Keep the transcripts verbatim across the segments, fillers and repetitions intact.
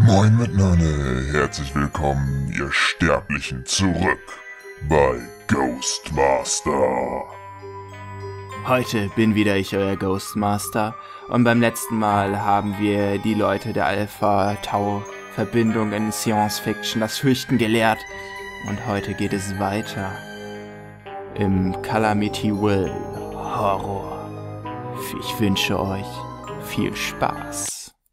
Moin miteinander, herzlich willkommen, ihr Sterblichen, zurück bei Ghostmaster. Heute bin wieder ich, euer Ghostmaster, und beim letzten Mal haben wir die Leute der Alpha-Tau-Verbindung in Science Fiction das Fürchten gelehrt. Und heute geht es weiter im Calamity Will Horror. Ich wünsche euch viel Spaß.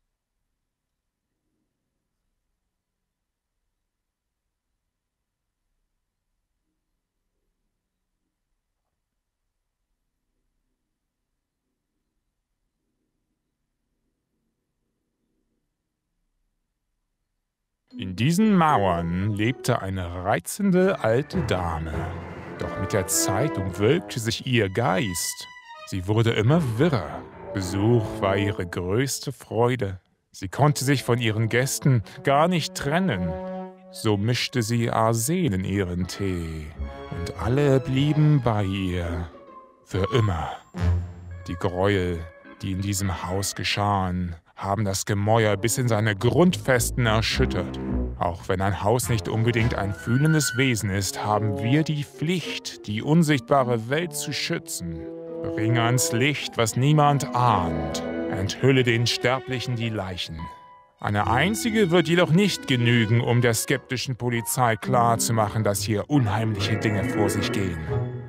In diesen Mauern lebte eine reizende alte Dame. Doch mit der Zeit umwölkte sich ihr Geist. Sie wurde immer wirrer. Besuch war ihre größte Freude. Sie konnte sich von ihren Gästen gar nicht trennen. So mischte sie Arsen in ihren Tee. Und alle blieben bei ihr. Für immer. Die Gräuel, die in diesem Haus geschahen, haben das Gemäuer bis in seine Grundfesten erschüttert. Auch wenn ein Haus nicht unbedingt ein fühlendes Wesen ist, haben wir die Pflicht, die unsichtbare Welt zu schützen. Bringe ans Licht, was niemand ahnt. Enthülle den Sterblichen die Leichen. Eine einzige wird jedoch nicht genügen, um der skeptischen Polizei klarzumachen, dass hier unheimliche Dinge vor sich gehen.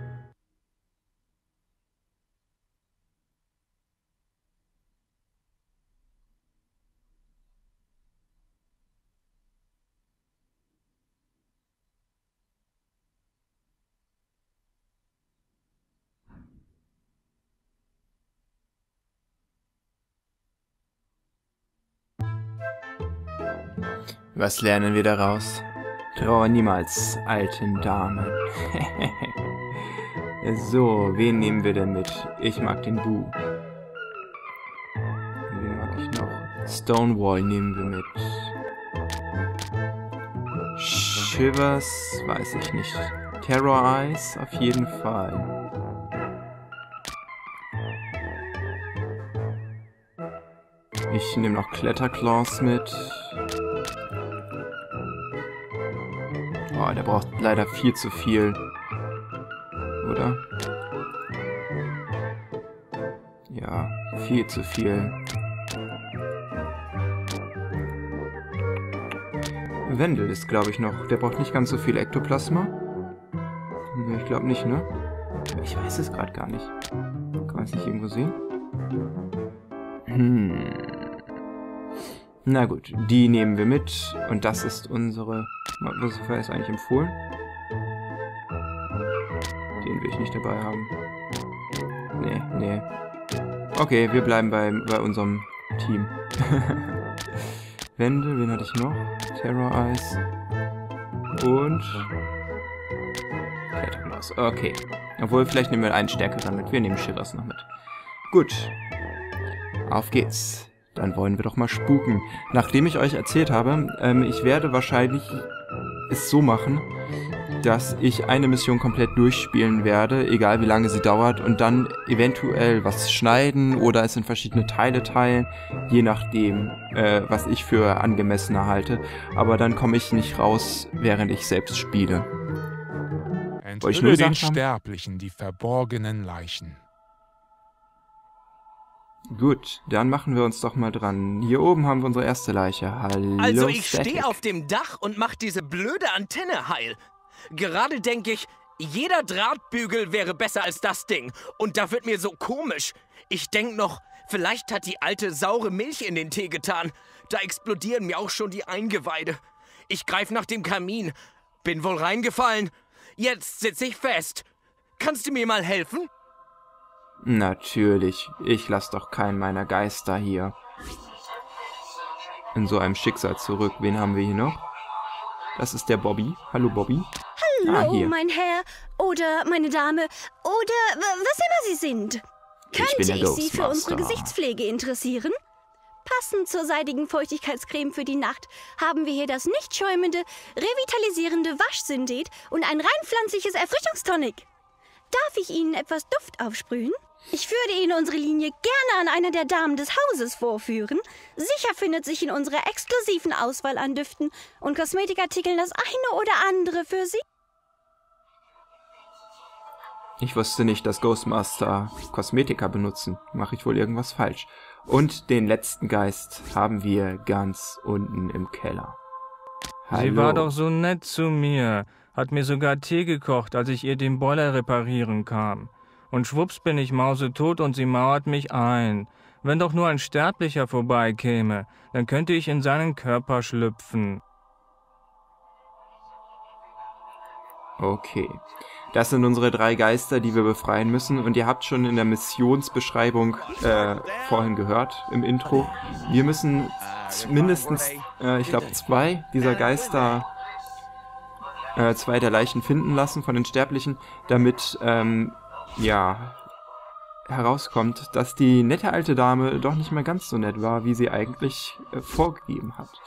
Was lernen wir daraus? Traue niemals alten Damen. So, wen nehmen wir denn mit? Ich mag den Bu. Wen mag ich noch? Stonewall nehmen wir mit. Shivers, weiß ich nicht. Terror Eyes, auf jeden Fall. Ich nehme noch Kletterclaws mit. Oh, der braucht leider viel zu viel. Oder? Ja, viel zu viel. Wendel ist, glaube ich, noch. Der braucht nicht ganz so viel Ektoplasma. Ich glaube nicht, ne? Ich weiß es gerade gar nicht. Kann man es nicht irgendwo sehen? Hm. Na gut, die nehmen wir mit. Und das ist unsere... Was ist eigentlich empfohlen? Den will ich nicht dabei haben. Nee, nee. Okay, wir bleiben bei, bei unserem Team. Wendel, wen hatte ich noch? Terror Eyes. Und... Kletterglas. Okay. Obwohl, vielleicht nehmen wir einen stärkeren mit. Wir nehmen Shivers noch mit. Gut. Auf geht's. Dann wollen wir doch mal spuken. Nachdem ich euch erzählt habe, ähm, ich werde wahrscheinlich es so machen, dass ich eine Mission komplett durchspielen werde, egal wie lange sie dauert, und dann eventuell was schneiden oder es in verschiedene Teile teilen, je nachdem, äh, was ich für angemessener halte. Aber dann komme ich nicht raus, während ich selbst spiele. Enthülle den Sterblichen die verborgenen Leichen. Gut, dann machen wir uns doch mal dran. Hier oben haben wir unsere erste Leiche. Hallo, Also ich Static. stehe auf dem Dach und mach diese blöde Antenne heil. Gerade denke ich, jeder Drahtbügel wäre besser als das Ding. Und da wird mir so komisch. Ich denk noch, vielleicht hat die alte saure Milch in den Tee getan. Da explodieren mir auch schon die Eingeweide. Ich greif nach dem Kamin. Bin wohl reingefallen. Jetzt sitze ich fest. Kannst du mir mal helfen? Natürlich. Ich lasse doch keinen meiner Geister hier in so einem Schicksal zurück. Wen haben wir hier noch? Das ist der Bobby. Hallo, Bobby. Hallo, ah, hier. mein Herr oder meine Dame oder was immer Sie sind. Könnte ich, ich Sie für unsere Ghostmaster. Gesichtspflege interessieren? Passend zur seidigen Feuchtigkeitscreme für die Nacht haben wir hier das nicht schäumende, revitalisierende Waschsyndet und ein rein pflanzliches Erfrischungstonic. Darf ich Ihnen etwas Duft aufsprühen? Ich würde Ihnen unsere Linie gerne an eine der Damen des Hauses vorführen. Sicher findet sich in unserer exklusiven Auswahl an Düften und Kosmetikartikeln das eine oder andere für Sie. Ich wusste nicht, dass Ghostmaster Kosmetika benutzen. Mache ich wohl irgendwas falsch. Und den letzten Geist haben wir ganz unten im Keller. Hallo. Sie war doch so nett zu mir. Hat mir sogar Tee gekocht, als ich ihr den Boiler reparieren kam. Und schwupps bin ich mausetot und sie mauert mich ein. Wenn doch nur ein Sterblicher vorbeikäme, dann könnte ich in seinen Körper schlüpfen. Okay. Das sind unsere drei Geister, die wir befreien müssen. Und ihr habt schon in der Missionsbeschreibung äh, vorhin gehört, im Intro. Wir müssen mindestens, äh, ich glaube, zwei dieser Geister, äh, zwei der Leichen finden lassen von den Sterblichen, damit, ähm, ja, herauskommt, dass die nette alte Dame doch nicht mehr ganz so nett war, wie sie eigentlich äh, vorgegeben hat.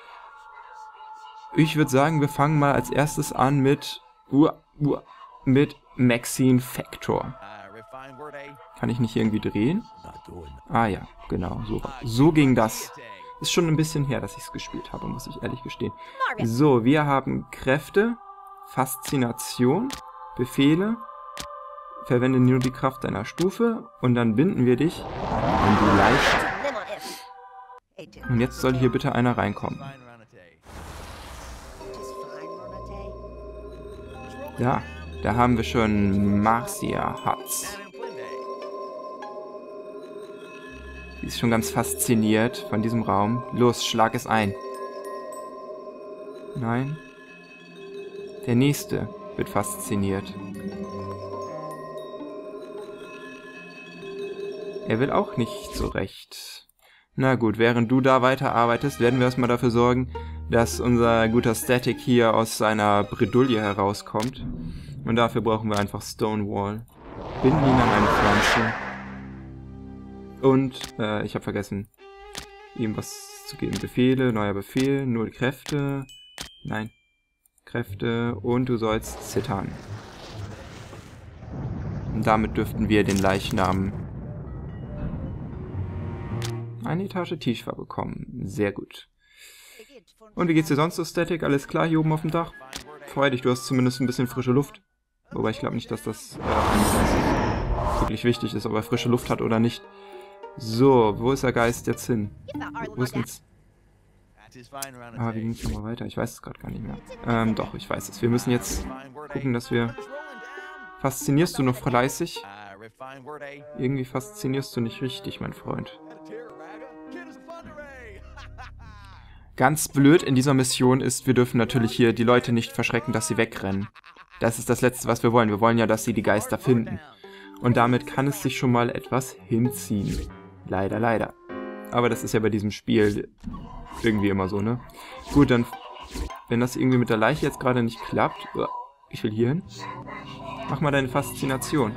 Ich würde sagen, wir fangen mal als erstes an mit... Uh, uh, mit Maxine Factor. Kann ich nicht irgendwie drehen? Ah ja, genau, so, so ging das. Ist schon ein bisschen her, dass ich es gespielt habe, muss ich ehrlich gestehen. So, wir haben Kräfte, Faszination, Befehle, verwende nur die Kraft deiner Stufe und dann binden wir dich in die Leiche. Und jetzt soll hier bitte einer reinkommen. Ja. Da haben wir schon Marcia Hutz. Die ist schon ganz fasziniert von diesem Raum. Los, schlag es ein. Nein. Der nächste wird fasziniert. Er will auch nicht so recht. Na gut, während du da weiterarbeitest, werden wir erstmal dafür sorgen, dass unser guter Static hier aus seiner Bredouille herauskommt. Und dafür brauchen wir einfach Stonewall. Binden ihn an eine Pflanze. Und, äh, ich habe vergessen, ihm was zu geben. Befehle, neuer Befehl, null Kräfte. Nein. Kräfte. Und du sollst zittern. Und damit dürften wir den Leichnam eine Etage tiefer bekommen. Sehr gut. Und wie geht's dir sonst so, Static? Alles klar hier oben auf dem Dach? Freu dich, du hast zumindest ein bisschen frische Luft. Wobei ich glaube nicht, dass das äh, wirklich wichtig ist, ob er frische Luft hat oder nicht. So, wo ist der Geist jetzt hin? Wo ist jetzt? Ah, wie ging es nochmal weiter? Ich weiß es gerade gar nicht mehr. Ähm, doch, ich weiß es. Wir müssen jetzt gucken, dass wir... Faszinierst du noch fleißig? Irgendwie faszinierst du nicht richtig, mein Freund. Ganz blöd in dieser Mission ist, wir dürfen natürlich hier die Leute nicht verschrecken, dass sie wegrennen. Das ist das Letzte, was wir wollen. Wir wollen ja, dass sie die Geister finden. Und damit kann es sich schon mal etwas hinziehen. Leider, leider. Aber das ist ja bei diesem Spiel irgendwie immer so, ne? Gut, dann, wenn das irgendwie mit der Leiche jetzt gerade nicht klappt... Ich will hier hin. Mach mal deine Faszination.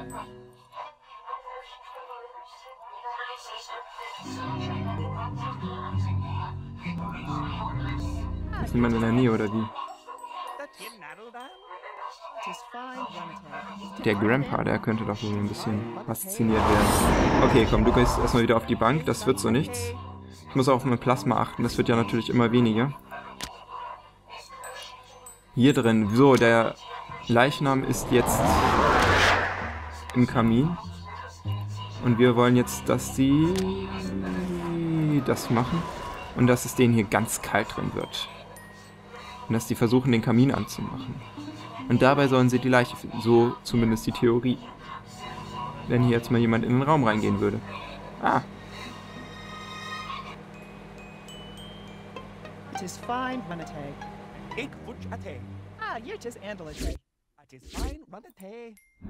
Ist niemand in der Nähe, oder wie? Der Grandpa, der könnte doch wohl ein bisschen fasziniert werden. Okay, komm, du gehst erstmal wieder auf die Bank. Das wird so nichts. Ich muss auch auf mein Plasma achten. Das wird ja natürlich immer weniger. Hier drin. So, der Leichnam ist jetzt im Kamin. Und wir wollen jetzt, dass sie das machen. Und dass es denen hier ganz kalt drin wird. Und dass die versuchen, den Kamin anzumachen. Und dabei sollen sie die Leiche finden. So zumindest die Theorie. Wenn hier jetzt mal jemand in den Raum reingehen würde. Ah. It is fine, Runate. Ik wunsch a tee. Ah, you're just andalate. It is fine, Runate.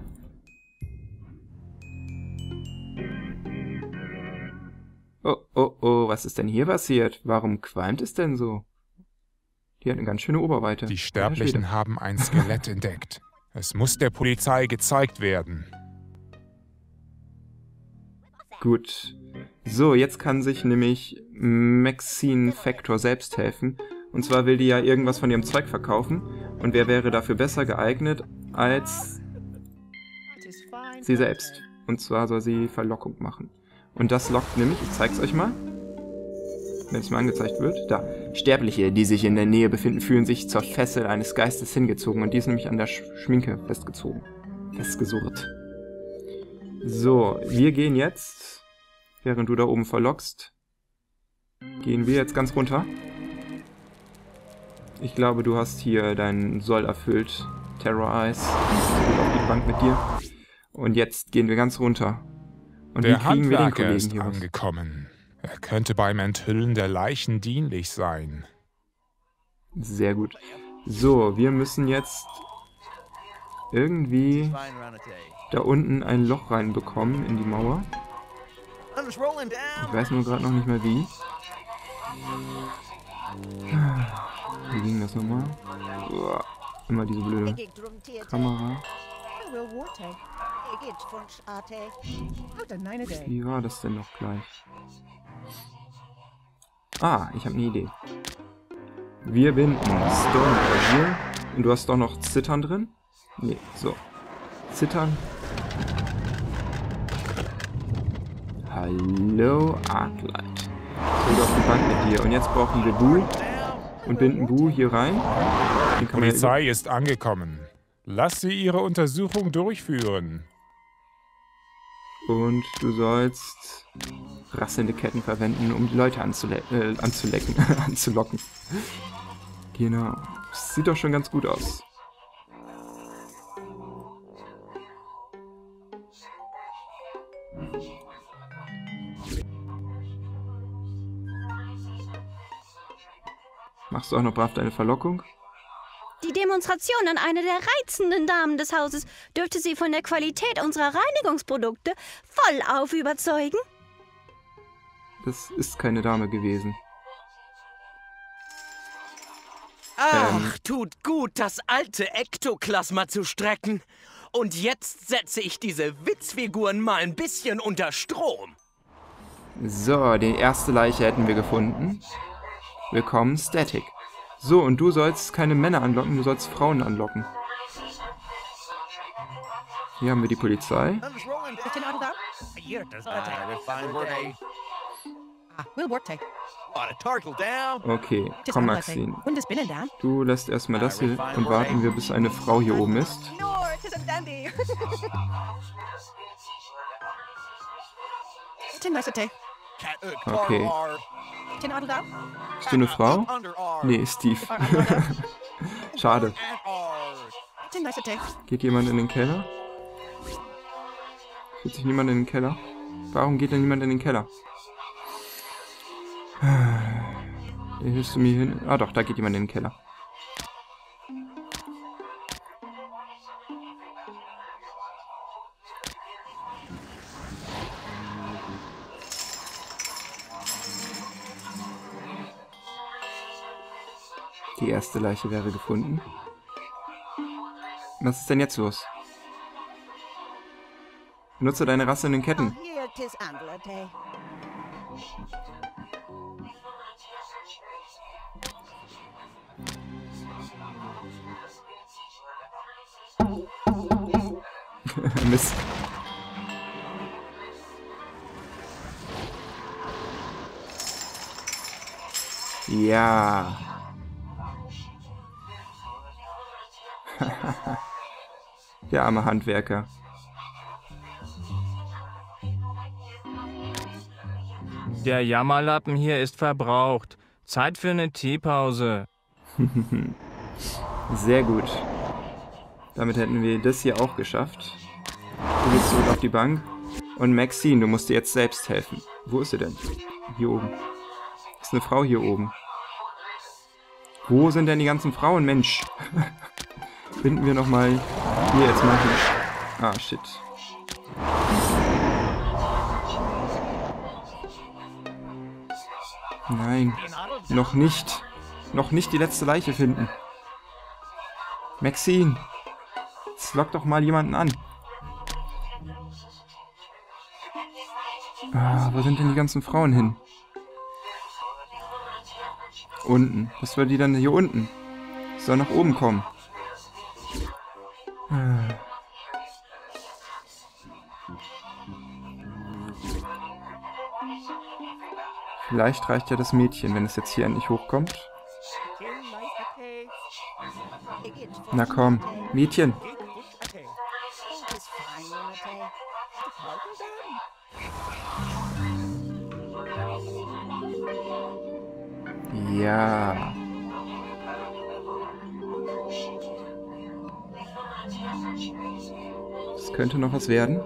Oh, oh, oh, was ist denn hier passiert? Warum qualmt es denn so? Die hat eine ganz schöne Oberweite. Die Sterblichen haben ein Skelett entdeckt. Es muss der Polizei gezeigt werden. Gut. So, jetzt kann sich nämlich Maxine Factor selbst helfen. Und zwar will die ja irgendwas von ihrem Zeug verkaufen. Und wer wäre dafür besser geeignet als sie selbst? Und zwar soll sie Verlockung machen. Und das lockt nämlich, ich zeig's euch mal, wenn es mal angezeigt wird, da. Sterbliche, die sich in der Nähe befinden, fühlen sich zur Fessel eines Geistes hingezogen. Und die ist nämlich an der Sch Schminke festgezogen. Festgesurrt. So, wir gehen jetzt, während du da oben verlockst, gehen wir jetzt ganz runter. Ich glaube, du hast hier deinen Soll erfüllt. Terror Eyes. Auf die Bank mit dir. Und jetzt gehen wir ganz runter. Und Der wie kriegen wir den Handwerker Kollegen ist hier raus? angekommen. Er könnte beim Enthüllen der Leichen dienlich sein. Sehr gut. So, wir müssen jetzt irgendwie da unten ein Loch reinbekommen in die Mauer. Ich weiß nur gerade noch nicht mehr wie. Wie ging das nochmal? Uah, immer diese blöde Kamera. Wie war das denn noch gleich? Ah, ich habe eine Idee. Wir binden Stone hier. Und du hast doch noch Zittern drin? Nee, so. Zittern. Hallo, Arclight. So, auf die Bank mit dir. Und jetzt brauchen wir Bu. Und binden Bu hier rein. Den kann man Polizei ist angekommen. Lass sie ihre Untersuchung durchführen. Und du sollst rasselnde Ketten verwenden, um die Leute anzule äh, anzulecken, anzulocken. Genau. Das sieht doch schon ganz gut aus. Machst du auch noch brav deine Verlockung? Die Demonstration an eine der reizenden Damen des Hauses dürfte Sie von der Qualität unserer Reinigungsprodukte vollauf überzeugen. Das ist keine Dame gewesen. Ach, Ähm. tut gut, das alte Ektoplasma zu strecken. Und jetzt setze ich diese Witzfiguren mal ein bisschen unter Strom. So, die erste Leiche hätten wir gefunden. Willkommen, Static. So, und du sollst keine Männer anlocken, du sollst Frauen anlocken. Hier haben wir die Polizei. Okay, komm Maxine. Du lässt erstmal das hier und warten wir, bis eine Frau hier oben ist. Okay. Bist du eine Frau? Nee, Steve. Schade. Geht jemand in den Keller? Fühlt sich niemand in den Keller? Warum geht denn niemand in den Keller? Da hilfst du mir hin? Ah doch, da geht jemand in den Keller. Die erste Leiche wäre gefunden. Was ist denn jetzt los? Benutze deine rasselnden Ketten. Mist. Ja. Der arme Handwerker. Der Jammerlappen hier ist verbraucht. Zeit für eine Teepause. Sehr gut. Damit hätten wir das hier auch geschafft. Du gehst zurück auf die Bank. Und Maxine, du musst dir jetzt selbst helfen. Wo ist sie denn? Hier oben. Ist eine Frau hier oben. Wo sind denn die ganzen Frauen, Mensch? Finden wir nochmal hier jetzt machen. Ah, shit. Nein. Noch nicht. Noch nicht die letzte Leiche finden. Maxine. Jetzt lock doch mal jemanden an. Ah, wo sind denn die ganzen Frauen hin? Unten. Was will die dann hier unten? Soll nach oben kommen. Vielleicht reicht ja das Mädchen, wenn es jetzt hier endlich hochkommt. Na komm, Mädchen. Ja. Das könnte noch was werden.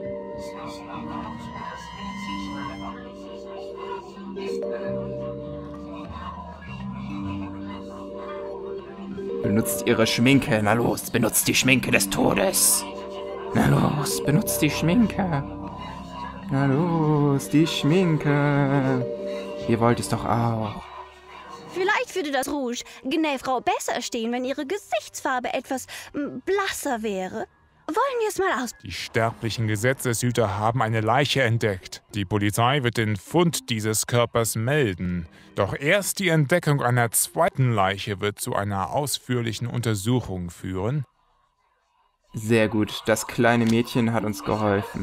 Benutzt ihre Schminke. Na los, benutzt die Schminke des Todes. Na los, benutzt die Schminke. Na los, die Schminke. Ihr wollt es doch auch. Vielleicht würde das Rouge Gnäfrau besser stehen, wenn ihre Gesichtsfarbe etwas m, blasser wäre. Wollen wir es mal aus... Die sterblichen Gesetzeshüter haben eine Leiche entdeckt. Die Polizei wird den Fund dieses Körpers melden. Doch erst die Entdeckung einer zweiten Leiche wird zu einer ausführlichen Untersuchung führen. Sehr gut, das kleine Mädchen hat uns geholfen.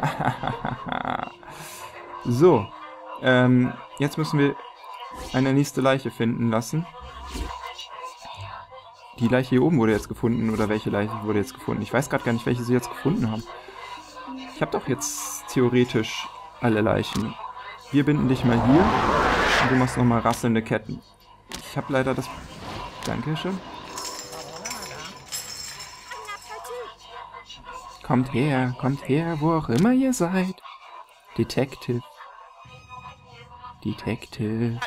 So, ähm, jetzt müssen wir eine nächste Leiche finden lassen. Die Leiche hier oben wurde jetzt gefunden, oder welche Leiche wurde jetzt gefunden? Ich weiß gerade gar nicht, welche sie jetzt gefunden haben. Ich habe doch jetzt theoretisch alle Leichen. Wir binden dich mal hier und du machst nochmal rasselnde Ketten. Ich habe leider das... Dankeschön. Kommt her, kommt her, wo auch immer ihr seid. Detective. Detective.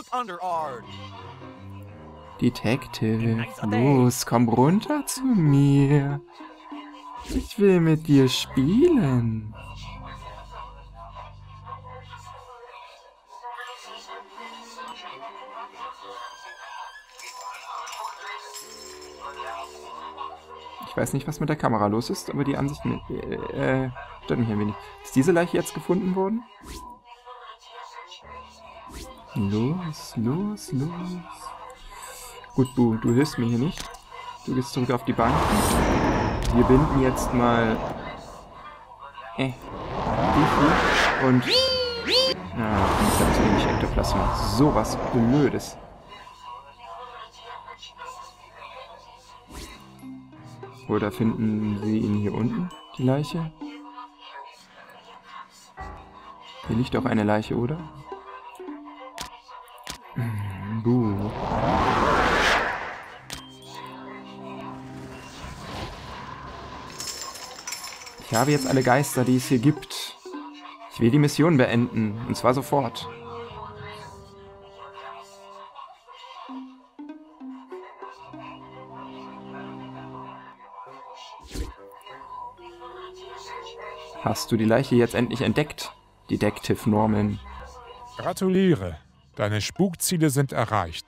Detective, los, komm runter zu mir. Ich will mit dir spielen. Ich weiß nicht, was mit der Kamera los ist, aber die Ansicht mit, äh, stört mich ein wenig. Ist diese Leiche jetzt gefunden worden? Los, los, los. Gut, Bu, du hilfst mir hier nicht. Du gehst zurück auf die Bank. Wir binden jetzt mal... Äh, die hier. Und... Ah, ich habe zu wenig Ektoplasma. So was Blödes. Oder finden sie ihn hier unten, die Leiche? Hier liegt auch eine Leiche, oder? Bu. Ich habe jetzt alle Geister, die es hier gibt. Ich will die Mission beenden, und zwar sofort. Hast du die Leiche jetzt endlich entdeckt, Detective Norman? Gratuliere, deine Spukziele sind erreicht.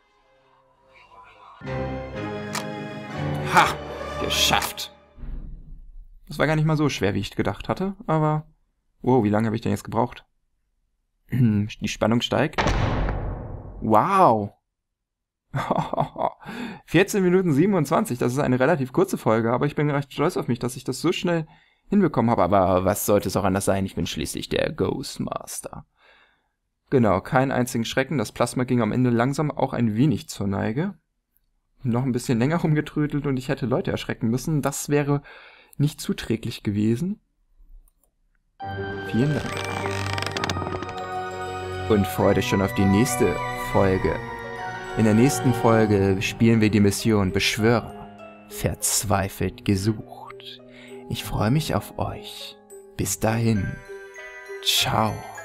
Ha! Geschafft! Das war gar nicht mal so schwer, wie ich gedacht hatte, aber... Wow, wie lange habe ich denn jetzt gebraucht? Die Spannung steigt. Wow! vierzehn Minuten siebenundzwanzig, das ist eine relativ kurze Folge, aber ich bin recht stolz auf mich, dass ich das so schnell hinbekommen habe. Aber was sollte es auch anders sein? Ich bin schließlich der Ghostmaster. Genau, keinen einzigen Schrecken. Das Plasma ging am Ende langsam auch ein wenig zur Neige. Noch ein bisschen länger rumgetrödelt und ich hätte Leute erschrecken müssen. Das wäre nicht zuträglich gewesen. Vielen Dank. Und freut euch schon auf die nächste Folge. In der nächsten Folge spielen wir die Mission Beschwörer. Verzweifelt gesucht. Ich freue mich auf euch. Bis dahin. Ciao.